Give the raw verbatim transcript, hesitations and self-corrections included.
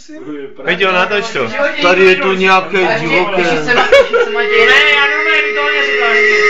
prosím? Peťo, natoč to. Tady je tu nějaké divoké. Ne, já normálně to neříkám.